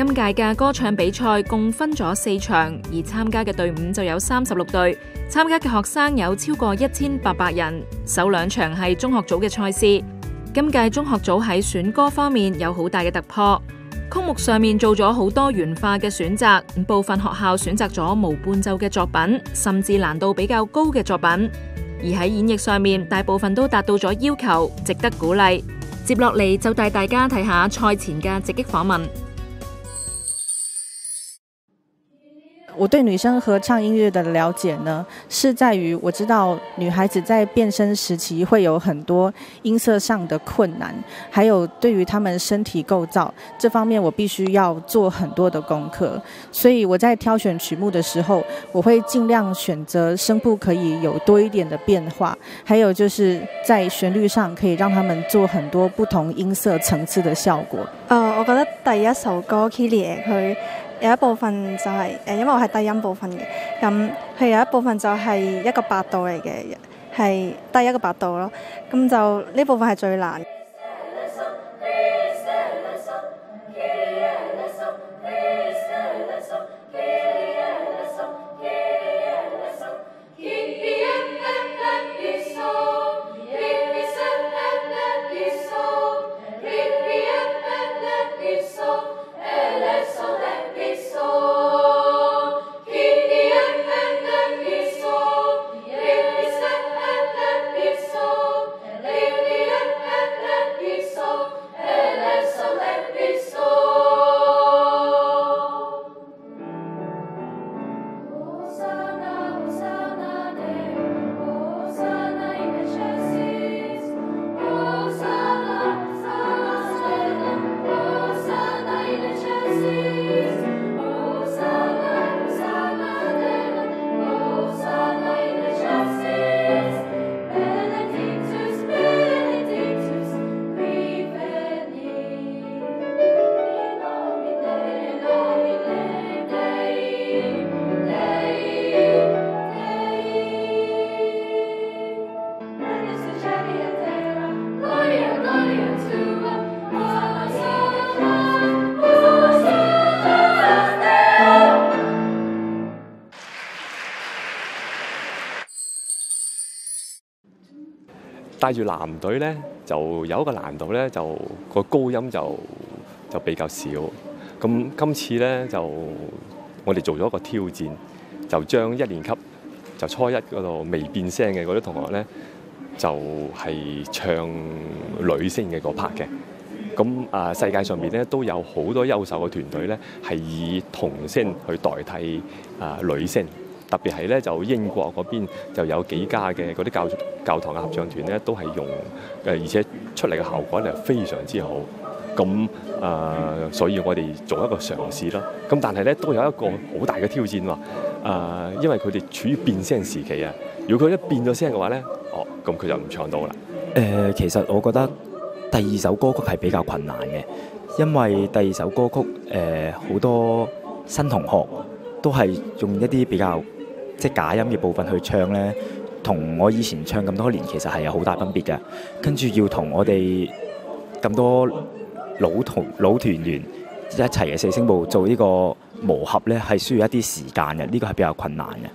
今屆嘅歌唱比賽共分咗4場，而參加嘅隊伍就有36隊，參加嘅學生有超過1800人。首2場係中學組嘅賽事。今屆中學組喺選歌方面有好大嘅突破，曲目上面做咗好多元化嘅選擇，部分學校選擇咗無伴奏嘅作品，甚至難度比較高嘅作品。而喺演繹上面，大部分都達到咗要求，值得鼓勵。接落嚟就帶大家睇下賽前嘅直擊訪問。 我对女生合唱音乐的了解呢，是在于我知道女孩子在变声时期会有很多音色上的困难，还有对于她们身体构造这方面，我必须要做很多的功课。所以我在挑选曲目的时候，我会尽量选择声部可以有多一点的变化，还有就是在旋律上可以让他们做很多不同音色层次的效果。 我覺得第一首歌 Kylie 佢有一部分就係因為我係低音部分嘅，咁佢有一部分就係一個8度嚟嘅，係低一個8度咯，咁就呢部分係最難。 帶住男隊咧，就有一個難度咧，就個高音就比較少。咁今次咧就我哋做咗一個挑戰，就將1年級就初1嗰度未變聲嘅嗰啲同學咧，就係唱女聲嘅嗰 part 嘅。咁世界上面咧都有好多優秀嘅團隊咧，係以童聲去代替女聲。特別係咧，就英國嗰邊就有幾家嘅嗰啲教堂嘅合唱團咧，都係用而且出嚟嘅效果咧非常之好。咁所以我哋做一個嘗試啦。咁但係咧都有一個好大嘅挑戰喎。因為佢哋處於變聲時期啊。如果佢一變咗聲嘅話咧，咁佢就唔唱到啦。 其實我覺得第2首歌曲係比較困難嘅，因為第2首歌曲好多新同學都係用一啲比較即係假音嘅部分去唱咧，同我以前唱咁多年其實係有好大分別嘅。跟住要同我哋咁多老團員一齊嘅4聲部做呢個磨合咧，係需要一啲時間嘅，呢個係比較困難嘅。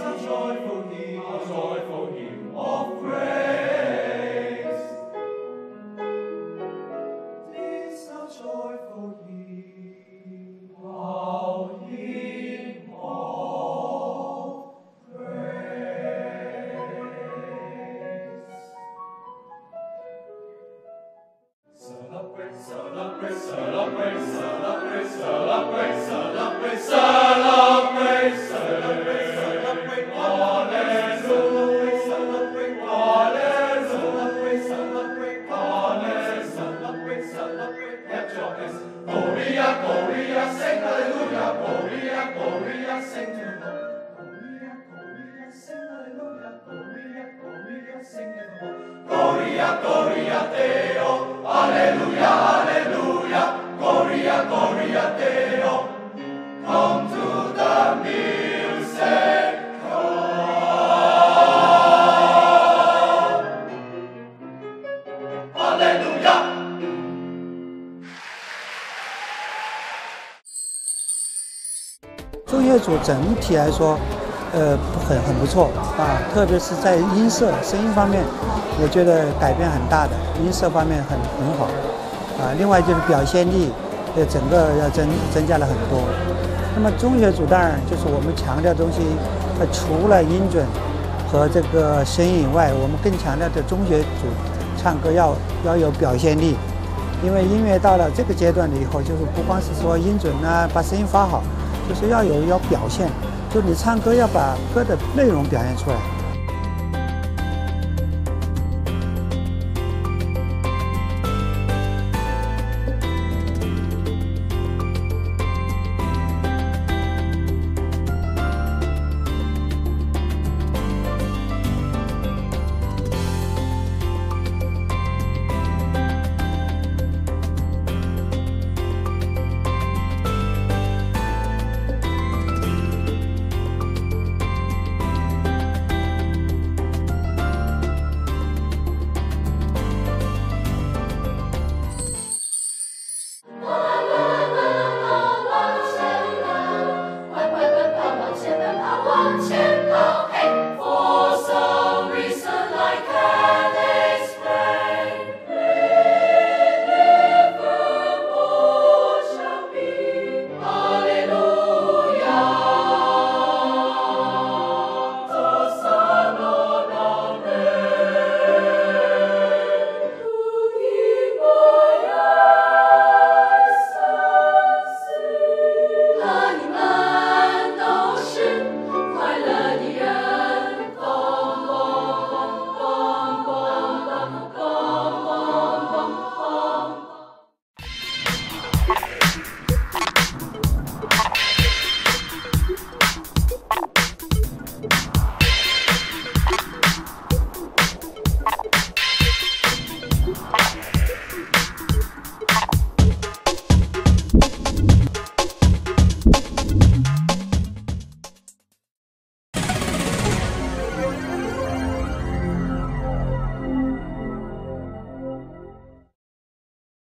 中乐组整体来说，很不错啊，特别是在音色、声音方面，我觉得改变很大的，音色方面很好啊。另外就是表现力，整个要增加了很多。那么中乐组当然就是我们强调的东西，除了音准和这个声音以外，我们更强调的中乐组唱歌要有表现力，因为音乐到了这个阶段了以后，就是不光是说音准啊，把声音发好。就是要表现，就你唱歌要把歌的内容表现出来。